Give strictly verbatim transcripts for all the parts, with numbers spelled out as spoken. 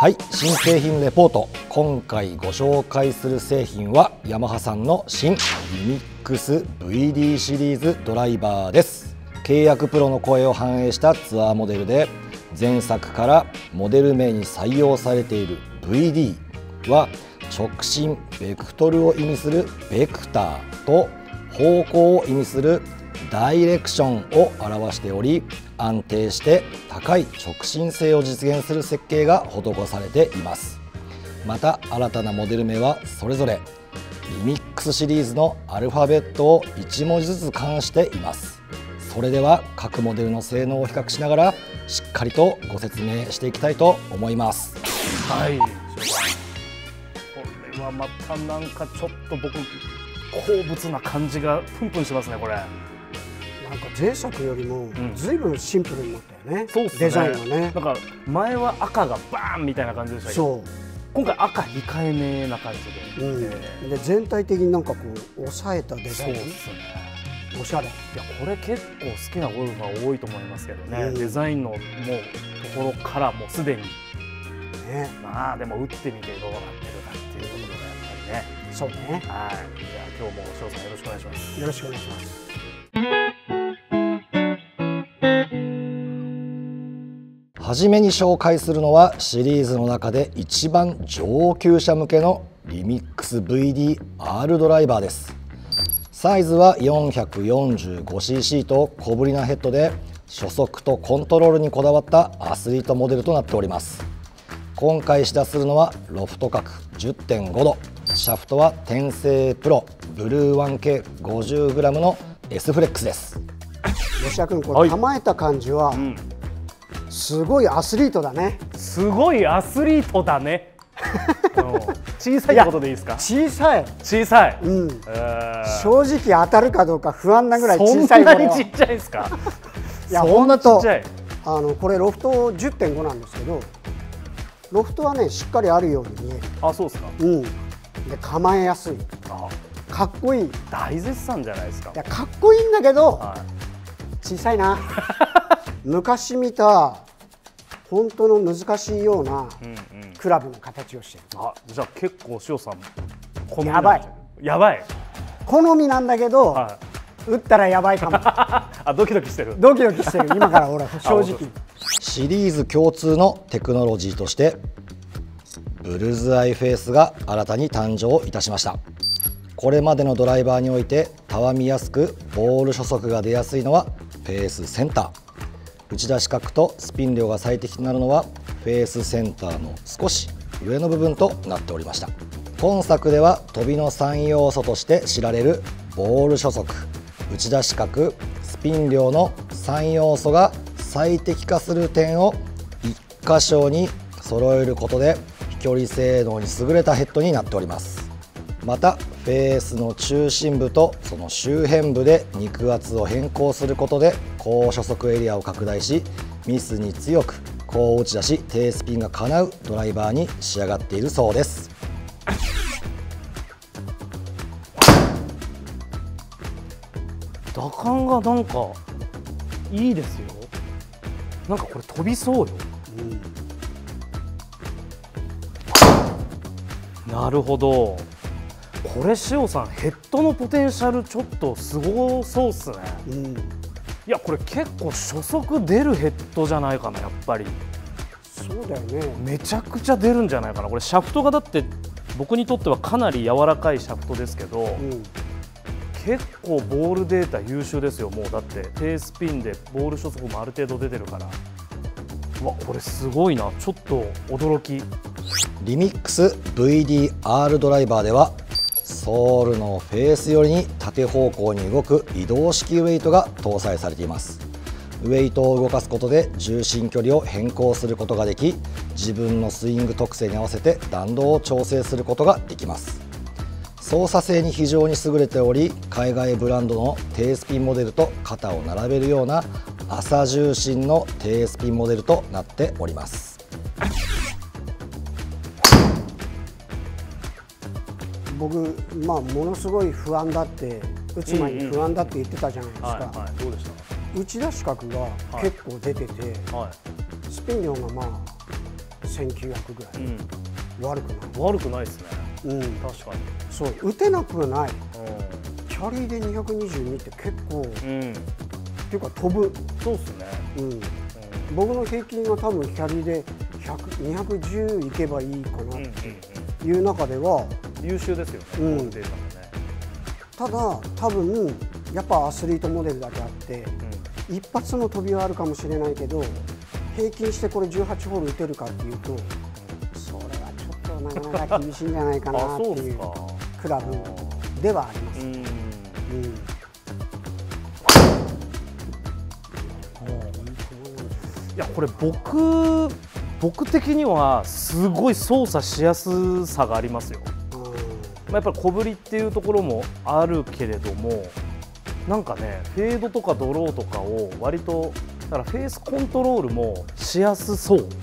はい、新製品レポート。今回ご紹介する製品はヤマハさんの新リミックス ブイディー シリーズドライバーです。契約プロの声を反映したツアーモデルで、前作からモデル名に採用されている ブイディー は直進ベクトルを意味するベクターと方向を意味するダイレクションを表しており、安定して高い直進性を実現する設計が施されています。また新たなモデル名はそれぞれリミックスシリーズのアルファベットをいち文字ずつ冠しています。それでは各モデルの性能を比較しながらしっかりとご説明していきたいと思います。 はい、これはまたなんかちょっと僕好物な感じがプンプンしますねこれ。 なんか前作よりもずいぶんシンプルになったよね、うん、 そうっすね、 デザインがね。 なんか前は赤がバーンみたいな感じでしたけど、そう今回赤控えめな感じで、うんえー、で全体的になんかこう抑えたデザイン。そうですね、おしゃれ。いやこれ結構好きなゴルファー多いと思いますけどね、うん、デザインのもうところからもうすでに、ね、まあでも打ってみてどうなってるかっていうところがやっぱりね。 そうね。はい。 じゃあ今日も翔さんよろしくお願いします。 よろしくお願いします。 はじめに紹介するのはシリーズの中で一番上級者向けのリミックス ブイディーアール ドライバーです。サイズは よんひゃくよんじゅうごシーシー と小ぶりなヘッドで初速とコントロールにこだわったアスリートモデルとなっております。今回試打するのはロフト角 じゅってんご 度、シャフトは天成プロブルー ワンケーごじゅうグラム の S フレックスです。 吉田君、これ構えた感じは、はい、うんすごいアスリートだね。 すごいアスリートだね。小さいってことでいいですか？ 小さい。 小さい。 うん。正直当たるかどうか不安なぐらい小さい。 そんなにちっちゃいですか？ いやそんなちっちゃい。あのこれロフト じゅってんご なんですけど、ロフトはねしっかりあるように見える。 あ、そうですか。 うん。で構えやすい。あ、かっこいい。 大絶賛じゃないですか。 いやかっこいいんだけど、はい、小さいな。昔見た本当の難しいようなクラブの形をしてる。 あ、じゃあ結構塩さん好みやばいやばい好みなんだけど、はい、打ったらやばいかも。 あ、ドキドキしてるドキドキしてる今から俺正直。 シリーズ共通のテクノロジーとしてブルズアイフェースが新たに誕生いたしました。これまでのドライバーにおいてたわみやすくボール初速が出やすいのはフェースセンター、打ち出し角とスピン量が最適となるのはフェースセンターの少し上の部分となっておりました。今作では飛びのさん要素として知られるボール初速、打ち出し角、スピン量のさん要素が最適化する点をいっ箇所に揃えることで飛距離性能に優れたヘッドになっております。またフェースの中心部とその周辺部で肉厚を変更することで高初速エリアを拡大し、ミスに強く高打ち出し低スピンが叶うドライバーに仕上がっているそうです。 打感がなんかいいですよ。なんかこれ飛びそうよ、うん、なるほど。これ塩さんヘッドのポテンシャルちょっとすごそうっすね、うん、いやこれ結構初速出るヘッドじゃないかなやっぱり。 そうだよね。 めちゃくちゃ出るんじゃないかな。これシャフトがだって僕にとってはかなり柔らかいシャフトですけど、うん、結構ボールデータ優秀ですよ。もうだって低スピンでボール初速もある程度出てるから。うわこれすごいな。ちょっと驚き。 リミックス ブイディーアール ドライバーではソールのフェース寄りに縦方向に動く移動式ウェイトが搭載されています。ウェイトを動かすことで重心距離を変更することができ、自分のスイング特性に合わせて弾道を調整することができます。操作性に非常に優れており、海外ブランドの低スピンモデルと肩を並べるような浅重心の低スピンモデルとなっております。 僕、まあ、ものすごい不安だって打つ前に不安だって言ってたじゃないですか。 どうでした？ 打ち出し角が結構出てて、はいはい、スピン量がまあせんきゅうひゃくぐらい、 うん、 悪くない悪くないですね、 うん、 確かに。 そう打てなくない、 うキャリーでにひゃくにじゅうにって結構、 ん、うん、 っていうか飛ぶ、 そうっすね、 うん、 うん、 僕の平均が多分キャリーでひゃく、にひゃくじゅういけばいいかなっていう中では、 優秀ですよね、 うんこのデータもね。 ただ多分やっぱアスリートモデルだけあって、 うん、 一発の飛びはあるかもしれないけど平均してこれじゅうはちホール打てるかっていうと、それはちょっとなかなか厳しいんじゃないかなっていうクラブではあります。 うん、 うん、 いやこれ僕僕的にはすごい操作しやすさがありますよ。まあやっぱり小振りっていうところもあるけれども、なんかねフェードとかドローとかを割とだからフェースコントロールもしやすそう。うん、うん、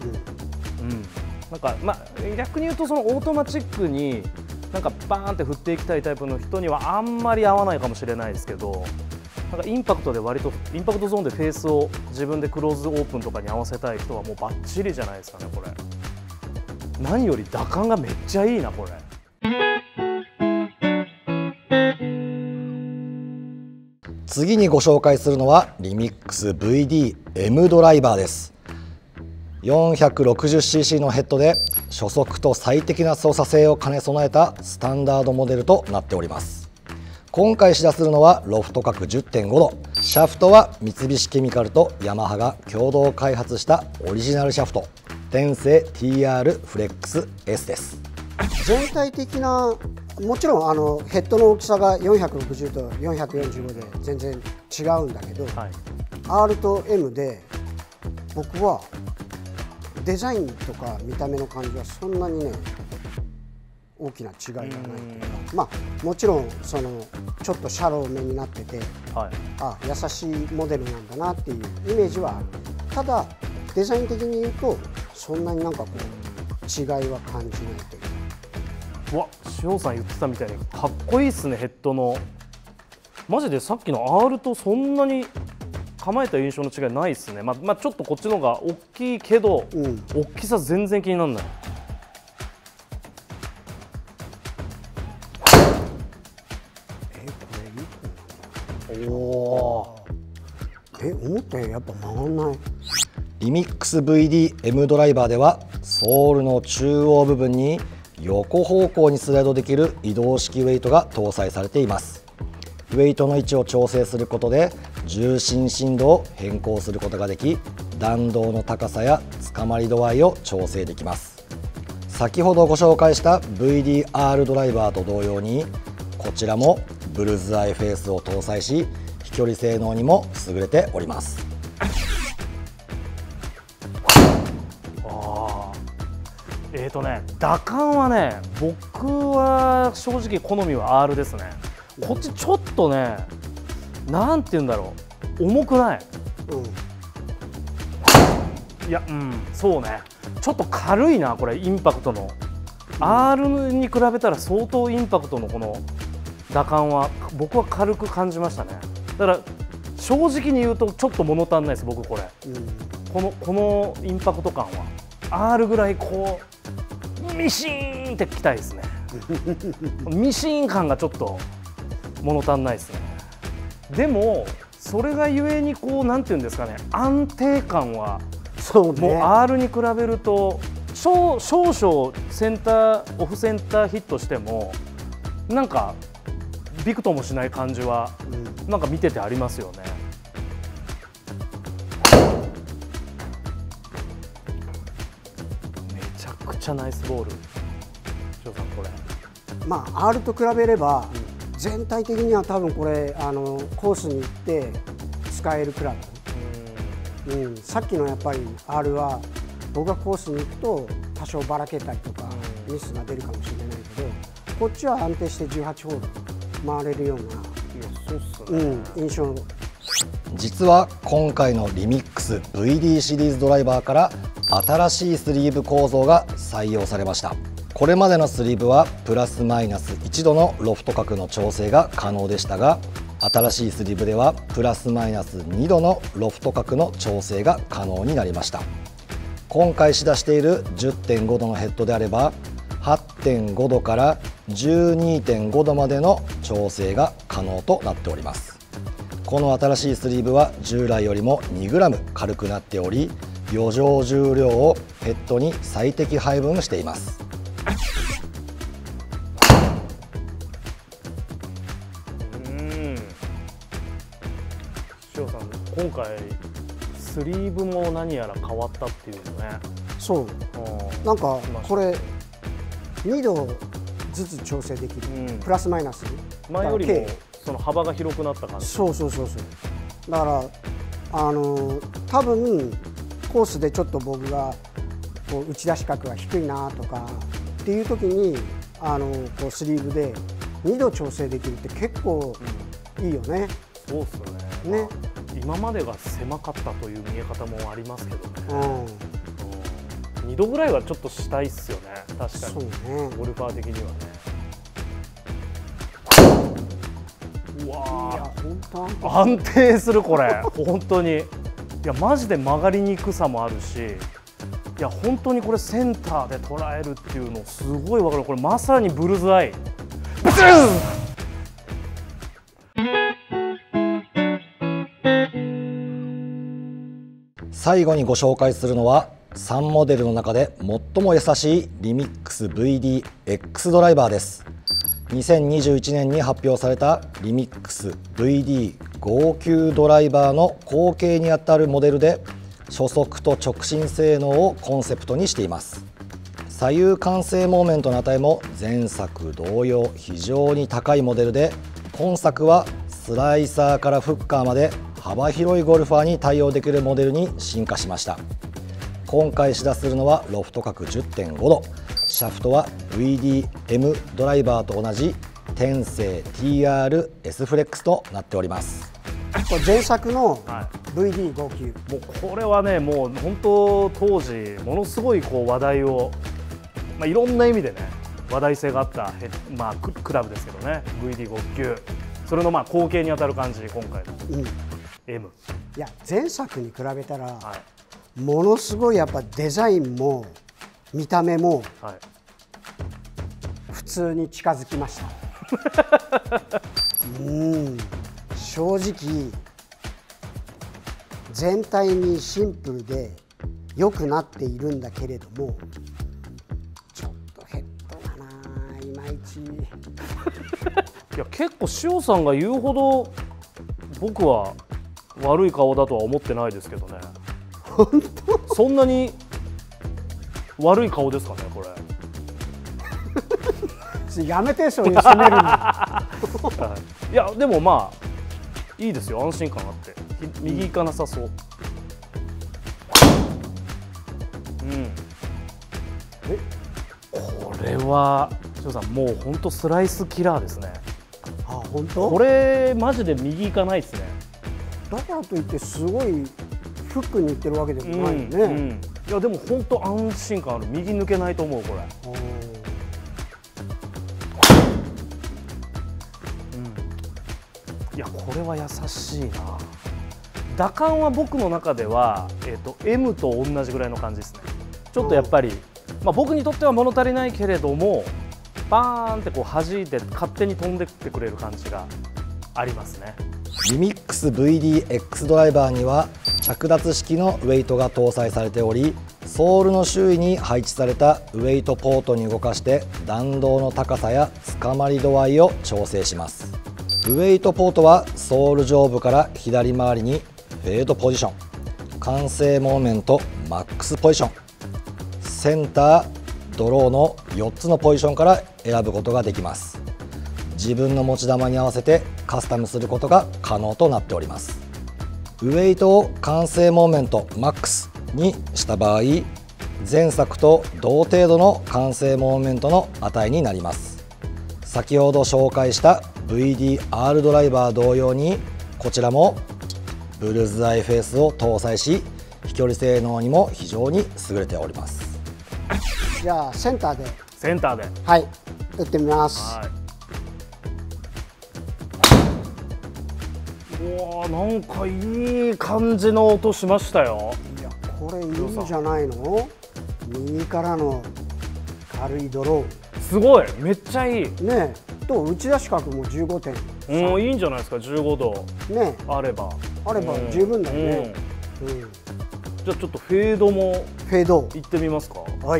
なんかまあ逆に言うとそのオートマチックになんかバーンって振っていきたいタイプの人にはあんまり合わないかもしれないですけど、なんかインパクトで割とインパクトゾーンでフェースを自分でクローズオープンとかに合わせたい人はもうバッチリじゃないですかねこれ。何より打感がめっちゃいいなこれ。 次にご紹介するのはリミックス ブイディーエム ドライバーです。 よんひゃくろくじゅっシーシー のヘッドで初速と最適な操作性を兼ね備えたスタンダードモデルとなっております。今回試打するのはロフト角 じゅってんご 度、シャフトは三菱ケミカルとヤマハが共同開発したオリジナルシャフト天性 ティーアール フレックス S です。 全体的なもちろんあのヘッドの大きさがよんひゃくろくじゅうとよんひゃくよんじゅうごで全然違うんだけど、はい、アール と エム で僕はデザインとか見た目の感じはそんなにね大きな違いがないというか、まあもちろんそのちょっとシャローめになってて、はい、あ優しいモデルなんだなっていうイメージはある。ただデザイン的に言うとそんなになんかこう違いは感じないというか。 わ、塩さん言ってたみたいにかっこいいっすねヘッドの。マジでさっきの アール とそんなに構えた印象の違いないっすね。まあ、まあ、ちょっとこっちの方が大きいけど、うん、大きさ全然気にならない。 え、これいい？おお。え、思ったよりやっぱ曲がんない。 リミックス ブイディーエム ドライバーではソールの中央部分に横方向にスライドできる移動式ウェイトが搭載されています。ウェイトの位置を調整することで重心振動を変更することができ、弾道の高さやつかまり度合いを調整できます。先ほどご紹介した ブイディーアール ドライバーと同様にこちらもブルズアイフェースを搭載し、飛距離性能にも優れております。 えーとね、打感はね、僕は正直好みは アール ですね。こっちちょっとね、なんて言うんだろう、重くない、うん、いや、うん、そうね、ちょっと軽いな、これ、インパクトの。うん、アール に比べたら相当インパクトのこの打感は、僕は軽く感じましたね。だから、正直に言うと、ちょっと物足んないです、僕、これ。うん、この、このインパクト感は。アール ぐらいこうミシーンってきたいですね。ミシーン感がちょっと物足んないですね。でもそれがゆえにこうなんていうんですかね、安定感はそう、ね、もう アール に比べると少々センターオフセンターヒットしてもなんかびくともしない感じは、うん、なんか見ててありますよね。めちゃくちゃナイスボール。翔さんこれ。 まあ アール と比べれば、うん、全体的には多分これあのコースに行って使えるクラブ。うん、うん、さっきのやっぱり アール は僕がコースに行くと多少ばらけたりとか、うん、ミスが出るかもしれないけど、こっちは安定してじゅうはちホール回れるような、いやそうっすね、うん、印象。 実は今回のリミックス ブイディー シリーズドライバーから新しいスリーブ構造が採用されました。これまでのスリーブはプラスマイナスいちどのロフト角の調整が可能でしたが、新しいスリーブではプラスマイナスにどのロフト角の調整が可能になりました。 今回試打している じゅってんご 度のヘッドであれば はってんご 度から じゅうにてんご 度までの調整が可能となっております。この新しいスリーブは従来よりも にグラム 軽くなっており、余剰重量をヘッドに最適配分しています。 塩さん、今回スリーブも何やら変わったっていうね。 そう、なんかこれにどずつ調整できる、うん、プラスマイナス前よりもその幅が広くなった感じ。 そうそうそうそう。だからあの多分コースでちょっと僕がこう打ち出し角が低いなとかっていう時にあのこうスリーブでにど調整できるって結構いいよね。 うん、そうっすね。ね、今までが狭かったという見え方もありますけどね。うん、にどぐらいはちょっとしたいっすよね。確かに。そうね。ゴルファー的にはね。うわー、安定するこれ本当に。いやマジで曲がりにくさもあるし、いや本当にこれセンターで捉えるっていうのすごい分かる。これまさにブルズアイ。ブツン。 最後にご紹介するのはさんモデルの中で最も優しいリミックス ブイディーエックス ドライバーです。にせんにじゅういちねんに発表されたリミックス ブイディーごじゅうきゅう ドライバーの後継にあたるモデルで、初速と直進性能をコンセプトにしています。左右慣性モーメントの値も前作同様非常に高いモデルで、今作はスライサーからフッカーまで幅広いゴルファーに対応できるモデルに進化しました。今回試打するのはロフト角 じゅってんご 度、シャフトは ブイディーエム ドライバーと同じ天性 ティーアールエス フレックスとなっております。 これ前作の ブイディーごじゅうきゅう、 もうこれはね、もう本当当時ものすごいこう話題を、まあ、いろんな意味でね話題性があった、まあ、ク, クラブですけどね ブイディーごじゅうきゅう、それのまあ後継にあたる感じ、今回の、うん、M。 いや前作に比べたら、はい、ものすごいやっぱデザインも見た目も、はい、普通に近づきましたうん正直全体にシンプルで良くなっているんだけれども、ちょっとヘッドがないまいちいや結構塩さんが言うほど僕は悪い顔だとは思ってないですけどね。 本当そんなに悪い顔ですかねこれやめてそういう責めるのいやでもまあいいですよ、安心感あって右行かなさそう。うん、えこれは塩さんもう本当スライスキラーですね。 あ本当これマジで右行かないですね。 だからといってすごいフックにいってるわけでもないよね、うんうん、 いやでも本当安心感ある。右抜けないと思うこれ。いやこれは優しいな。打感は僕の中では、えー、と M と同じぐらいの感じですね。ちょっとやっぱり、まあ、僕にとっては物足りないけれどもバーンってこう弾いて勝手に飛んでってくれる感じがありますね。 リミックス ブイディーエックス ドライバーには着脱式のウェイトが搭載されており、ソールの周囲に配置されたウェイトポートに動かして弾道の高さやつかまり度合いを調整します。ウェイトポートはソール上部から左回りにフェードポジション、慣性モーメントマックスポジション、センター、ドローのよっつのポジションから選ぶことができます。自分の持ち球に合わせてカスタムすることが可能となっております。ウェイトを慣性モーメントマックスにした場合、前作と同程度の慣性モーメントの値になります。先ほど紹介した ブイディーアール ドライバー同様に、こちらもブルズアイフェースを搭載し、飛距離性能にも非常に優れております。 じゃあセンターでセンターではい打ってみます。はい、 うわなんかいい感じの音しましたよ。 いやこれいいんじゃないの？右からの軽いドロー。 すごい、めっちゃいい。 ねえ、と打ち出し角もじゅうごてん。 うん、いいんじゃないですか、じゅうごど。 ねあれば。 あれば十分だよね。 うん。うん、じゃあちょっとフェードも。 フェード。 いってみますか。 はい。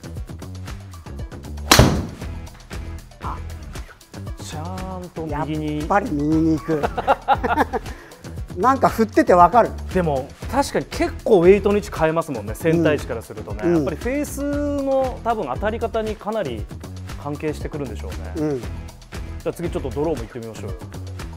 ちゃんと右に。 やっぱり右に行く。なんか振っててわかる。 でも確かに結構ウェイトの位置変えますもんね、センター位置からするとね、うん、やっぱりフェースの多分当たり方にかなり関係してくるんでしょうね。うん、じゃあ次ちょっとドローもいってみましょうよ。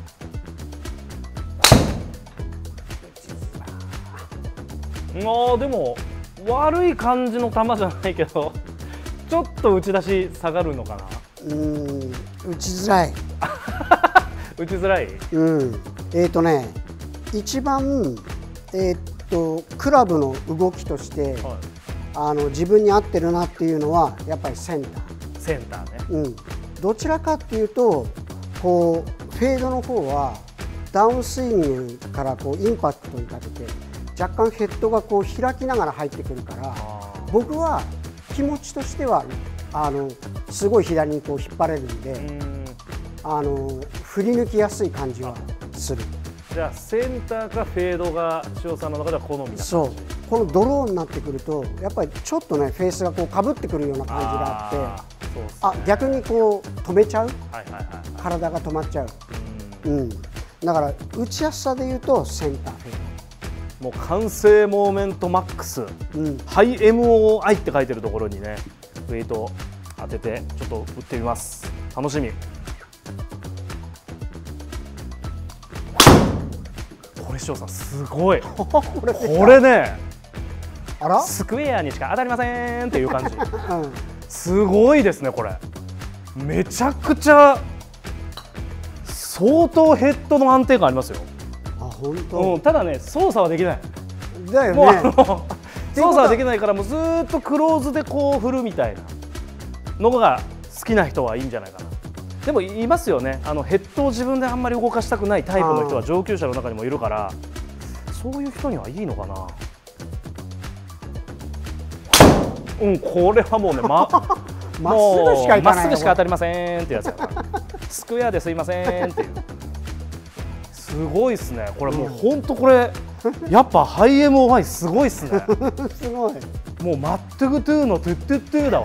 あーでも悪い感じの球じゃないけどちょっと打ち出し下がるのかな。 うーん、打ちづらい。 打ちづらい。 うん。えっとね、一番えっとクラブの動きとして、はい、あの自分に合ってるなっていうのはやっぱりセンター。 センターね。 うん。どちらかっていうとこうフェードの方はダウンスイングからこうインパクトにかけて若干ヘッドがこう開きながら入ってくるから、僕は気持ちとしてはあのすごい左にこう引っ張れるんで、んあの振り抜きやすい感じはする。 じゃあセンターかフェードが塩さんの中では好みな感じ。 そう、このドローになってくるとやっぱりちょっとねフェースがこうかぶってくるような感じがあって、あ、そうですね、あ、逆にこう止めちゃう、はいはいはい、体が止まっちゃう。うん、うん、だから打ちやすさでいうとセンターフェード。 もう完成モーメントマックス、うん、ハイ エムオーアイ って書いてるところにねウェイト当ててちょっと打ってみます。楽しみ。これ塩さんすごいこれ, これね、あらスクエアにしか当たりませんっていう感じ、うん、すごいですね。これめちゃくちゃ相当ヘッドの安定感ありますよ。 あ、本当、 うん、ただね操作はできない。 だよね。 もうあの操作はできないからもうずっとクローズでこう振るみたいなのが好きな人はいいんじゃないかな。でもいますよね、あのヘッドを自分であんまり動かしたくないタイプの人は上級者の中にもいるから、そういう人にはいいのかな。うん、これはもうね、ままっすぐしかまっすぐしか当たりませんってやつやからスクエアですいませんっていう。すごいですね。これもう本当これやっぱハイ エムオーアイ すごいっすね。 すごい。 もうマットゥグトゥーのトゥットゥットゥーだわ。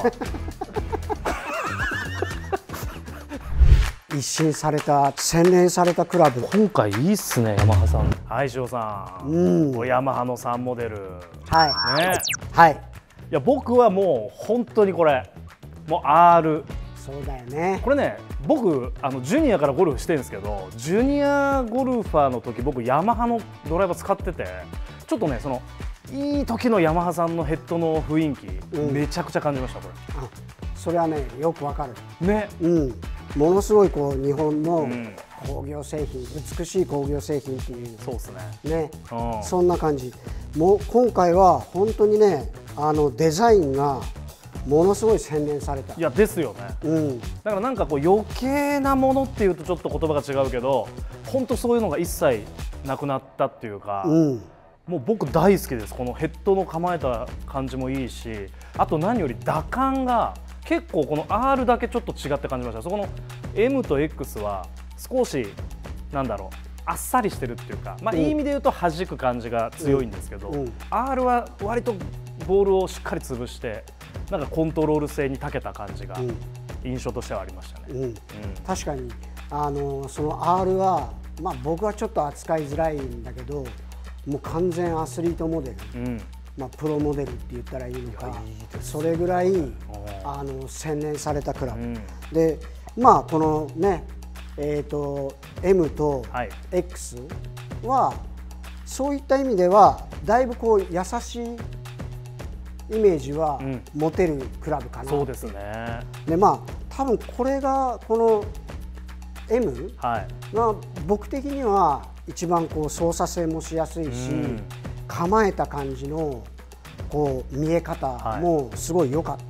一新された洗練されたクラブ。 今回いいっすね、ヤマハさん。はい、塩さん。うん。ヤマハのさんモデル。 はい。 ね。 はい。いや僕はもう本当にこれもう アール。 そうだよね。 これね、僕あのジュニアからゴルフしてるんですけど、ジュニアゴルファーの時僕ヤマハのドライバー使ってて、ちょっとねそのいい時のヤマハさんのヘッドの雰囲気、うん、めちゃくちゃ感じましたこれ。 あ、それはねよくわかる。 ね。 うん。ものすごいこう日本の工業製品、うん、美しい工業製品っていう。 そうですね。 ね。うん、そんな感じ。もう今回は本当にね、あのデザインがものすごい洗練された。 いやですよね、うん、だからなんかこう余計なものっていうとちょっと言葉が違うけど、本当そういうのが一切なくなったっていうか、うん、もう僕大好きです。このヘッドの構えた感じもいいし、あと何より打感が結構この アール だけちょっと違って感じました。そこの エム と エックス は少しなんだろう、あっさりしてるっていうか、まあ、いい意味で言うと弾く感じが強いんですけど、うんうん、アール は割とボールをしっかり潰してなんかコントロール性に長けた感じが印象としてはありましたね。うんうん、 確かにあのその アール は、まあ、僕はちょっと扱いづらいんだけど、もう完全アスリートモデル、うん、まあ、プロモデルって言ったらいいのか、いいそれぐらいあの洗練されたクラブ、うん、で、まあこのね、えーと エム と エックス は、はい、そういった意味ではだいぶこう優しいイメージは持てるクラブかな、 うん、そうですね。 でまあ多分これがこの エム が僕的には一番こう操作性もしやすいし、うん、構えた感じのこう見え方もすごい良かった、はい、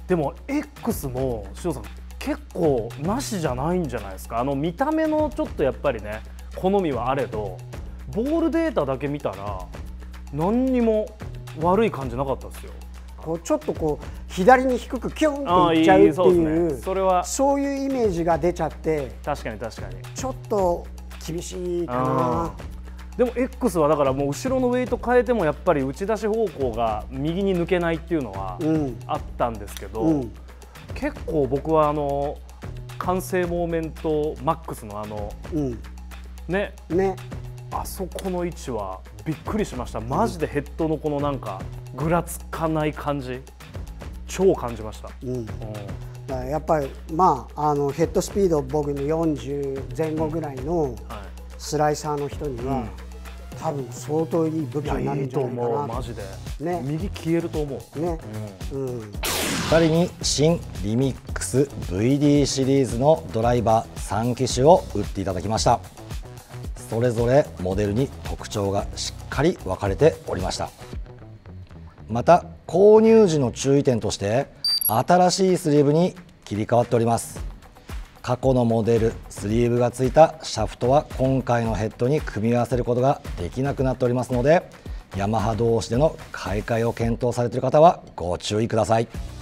でも エックス も塩さん結構なしじゃないんじゃないですか。あの見た目のちょっとやっぱりね好みはあれど、ボールデータだけ見たら何にも悪い感じなかったですよ。 こうちょっとこう左に低くキュンといっちゃうっていう、 そうですね、それはそういうイメージが出ちゃって、 確かに確かにちょっと厳しいかな。 でも X はだからもう後ろのウェイト変えてもやっぱり打ち出し方向が右に抜けないっていうのはあったんですけど、うん、結構僕はあの完成モーメントマックスのあの、うん、ねねあそこの位置はびっくりしました。マジでヘッドのこのなんかぐらつかない感じ超感じました。うんうん、 だからやっぱりまああのヘッドスピード僕のよんじゅうぜん後ぐらいのスライサーの人には、うん、多分相当いい武器になるんじゃないかな。いいと思うマジで、ね、右消えると思うね、 うんうん、ふたりに新リミックス ブイディー シリーズのドライバーさん機種を打っていただきました。それぞれモデルに特徴がしっかり分かれておりました。また購入時の注意点として新しいスリーブに切り替わっております。過去のモデルスリーブがついたシャフトは今回のヘッドに組み合わせることができなくなっておりますので、ヤマハ同士での買い替えを検討されている方はご注意ください。